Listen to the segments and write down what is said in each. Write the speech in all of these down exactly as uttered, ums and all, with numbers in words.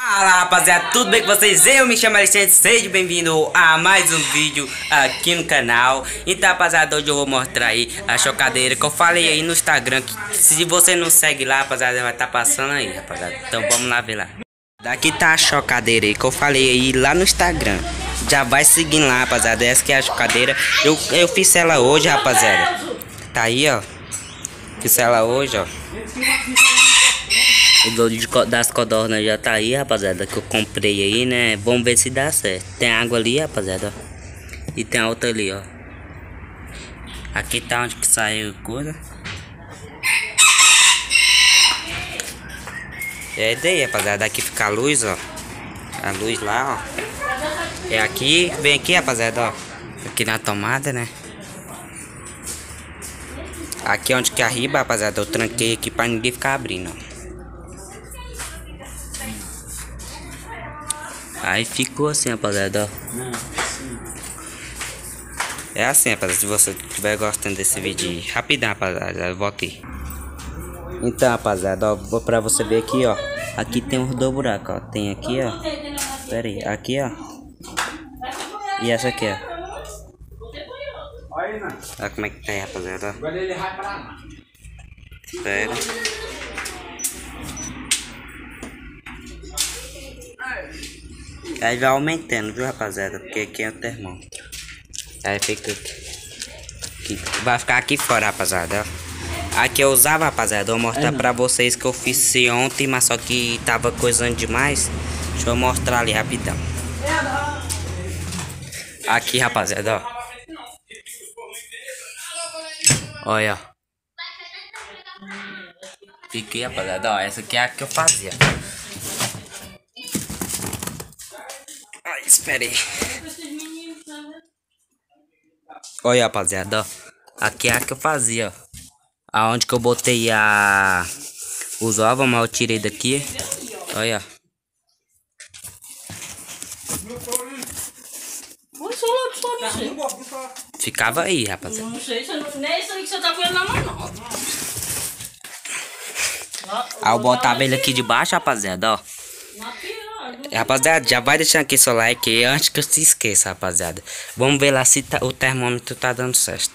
Fala rapaziada, tudo bem com vocês? Eu me chamo Alexandre, seja bem-vindo a mais um vídeo aqui no canal. Então rapaziada, hoje eu vou mostrar aí a chocadeira que eu falei aí no Instagram, que se você não segue lá, rapaziada, vai estar tá passando aí, rapaziada. Então vamos lá ver lá. Daqui tá a chocadeira aí que eu falei aí lá no Instagram. Já vai seguindo lá, rapaziada, essa que é a chocadeira. Eu, eu fiz ela hoje, rapaziada. Tá aí, ó. Fiz ela hoje, ó. O dono das codornas já tá aí, rapaziada, que eu comprei aí, né? Vamos ver se dá certo. Tem água ali, rapaziada, ó. E tem a outra ali, ó. Aqui tá onde que saiu coisa. É daí, rapaziada. Aqui fica a luz, ó. A luz lá, ó. É aqui, vem aqui, rapaziada, ó. Aqui na tomada, né? Aqui onde que arriba, rapaziada, eu tranquei aqui pra ninguém ficar abrindo, ó. Aí ficou assim, rapaziada, ó. É assim, rapaziada, se você estiver gostando desse vídeo aí. Rapidão, rapaziada, volta aí. Então, rapaziada, ó, vou pra você ver aqui, ó. Aqui tem uns dois buracos, ó. Tem aqui, ó. Pera aí, aqui, ó. E essa aqui, ó. Olha como é que tá aí, rapaziada, ó. Pera. Aí vai aumentando, viu, rapaziada? Porque aqui é o termômetro. Aí fica aqui. Vai ficar aqui fora, rapaziada, ó. Aqui eu usava, rapaziada. Eu vou mostrar pra vocês que eu fiz ontem, mas só que tava coisando demais. Deixa eu mostrar ali rapidão. Aqui, rapaziada, ó. Olha, ó. Fiquei, rapaziada, ó. Essa aqui é a que eu fazia. Ai, espera aí. Olha, rapaziada, ó. Aqui é a que eu fazia, ó. Aonde que eu botei a... os ovos, mas eu tirei daqui. Olha. Ficava aí, rapaziada. Não sei, nem isso aí que você tá com ele na mão, não. Aí eu botava ele aqui de baixo, rapaziada, ó. Rapaziada, já vai deixando aqui seu like aí, antes que eu se esqueça, rapaziada. Vamos ver lá se tá, o termômetro tá dando certo.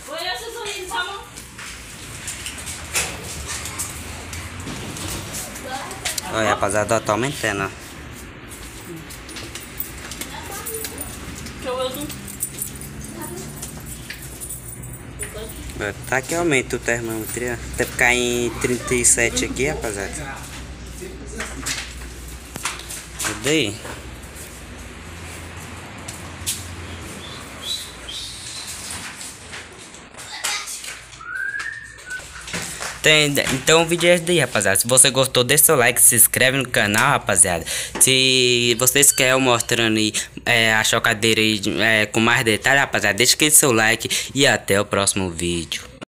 Olha, rapaziada, ó, tá aumentando, ó. Tá que aumenta o termômetro, ó. Até ficar em trinta e sete aqui, rapaziada. Tudo aí. Tem, então o vídeo é esse daí, rapaziada. Se você gostou, deixa seu like, se inscreve no canal, rapaziada. Se vocês querem eu mostrando aí, é, a chocadeira aí, é, com mais detalhes, rapaziada, deixa aquele seu like e até o próximo vídeo.